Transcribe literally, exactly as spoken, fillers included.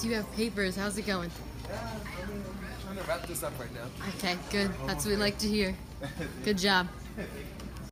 you have papers. How's it going? Yeah, I'm trying to wrap this up right now. Okay, good. That's what we like to hear. Good job.